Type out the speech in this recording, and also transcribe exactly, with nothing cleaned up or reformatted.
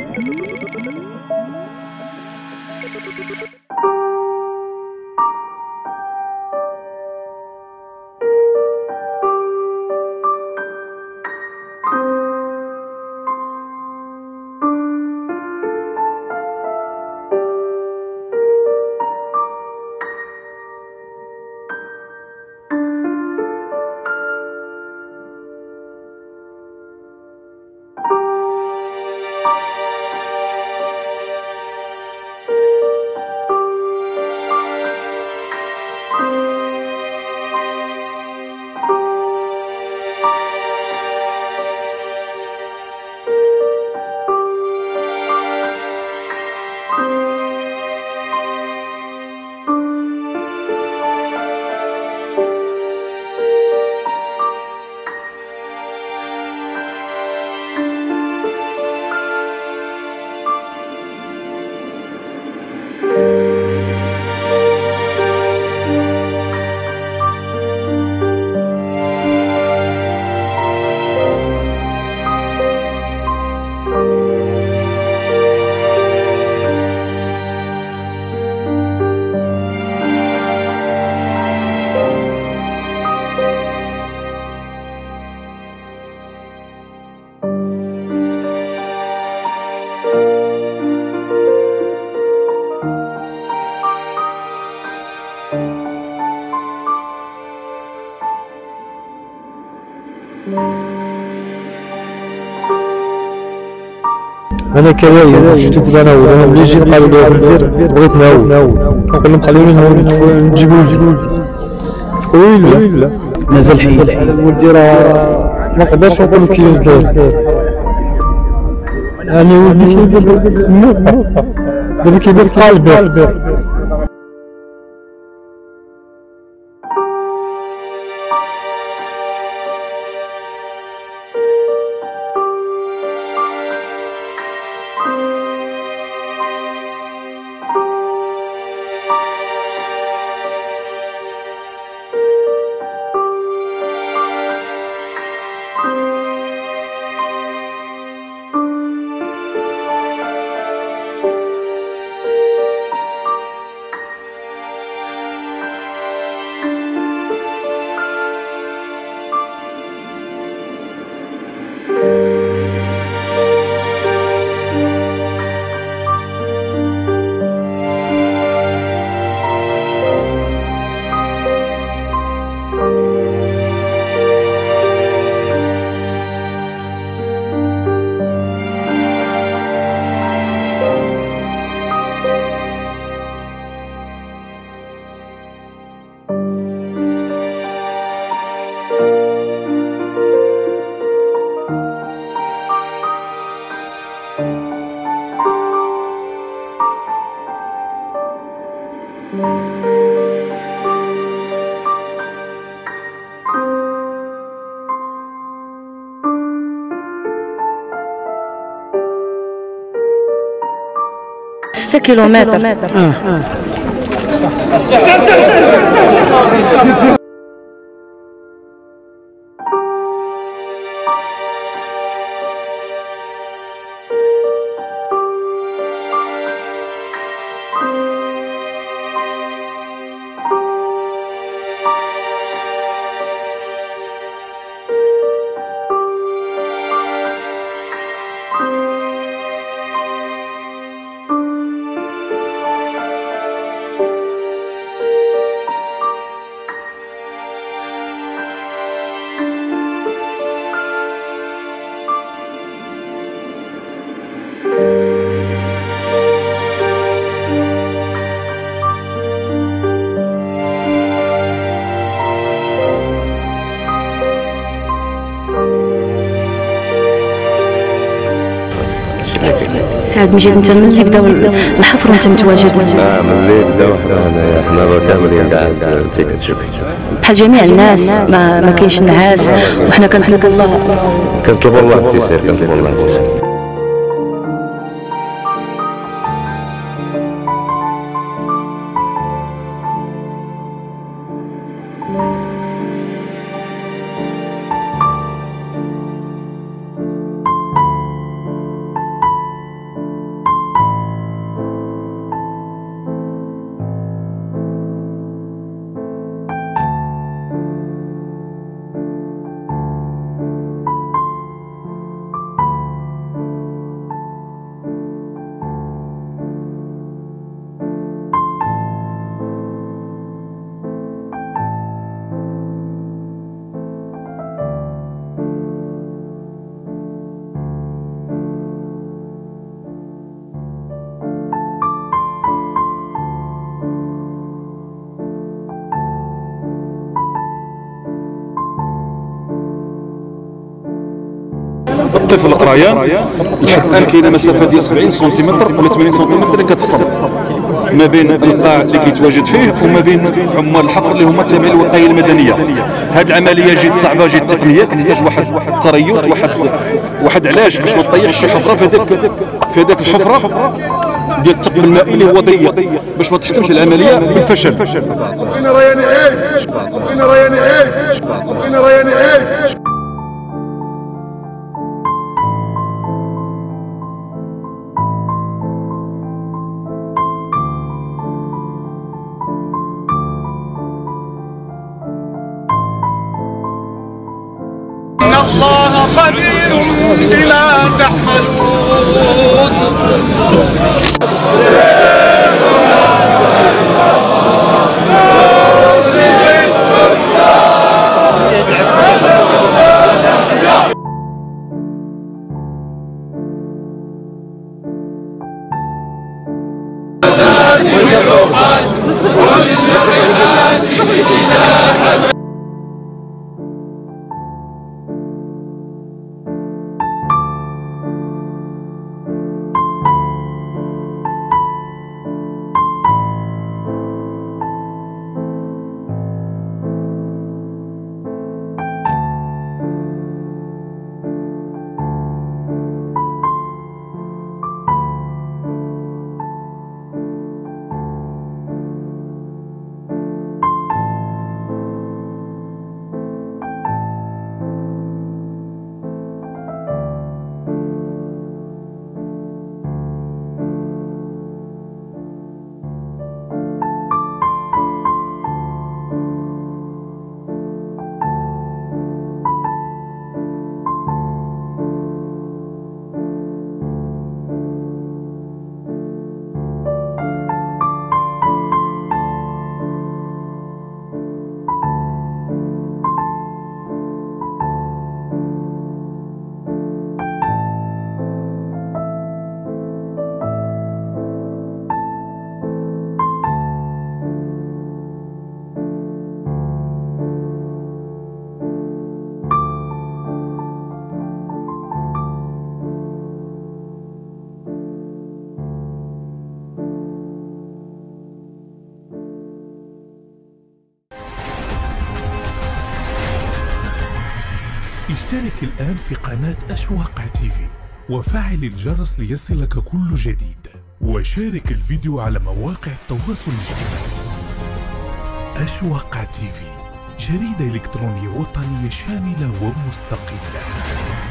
انا كواين شفت بغا نعاود انا ملي جيت قالوا لي البير بغيت نعاود كنقول لهم خليوني نعاود نجيب ولدي خويا لا مازال حي ولدي راه ما نقدرش نقول كيفاش داير يعني ولدي كيدير النوفه دابا كيدير قلبي ستة كيلومتر. سعد مجيد، انت من اللي بداو الحفر وانت متواجد؟ اه من اللي بداو حنا هنايا حنا كاملين قاعد انت كتشوفي بحال جميع الناس ما ما كاينش نعاس، وحنا كنطلبوا الله كنطلبوا الله التيسير كنطلبوا الله التيسير. الطفل قرايان لحد الان كاينه مسافه ديال سبعين سنتيمتر ولا ثمانين سنتيمتر اللي كتفصل ما بين القاع اللي كيتواجد فيه وما بين عمال الحفر اللي هما تابعين للوقايه المدنيه. هذه العمليه جد صعبه جد تقنيه، كتحتاج واحد التريث واحد واحد علاش باش ما تطيحش شي حفره في هذاك في هذاك الحفره ديال الثقب المائي اللي هو ضيق باش ما تحكمش العمليه بالفشل. بغينا راه نعيش، بغينا راه نعيش، بغينا راه نعيش. الله خبير بما تعملون. اشترك الآن في قناة أشواق تيفي وفعل الجرس ليصلك كل جديد، وشارك الفيديو على مواقع التواصل الاجتماعي. أشواق تيفي، جريدة إلكترونية وطنية شاملة ومستقلة.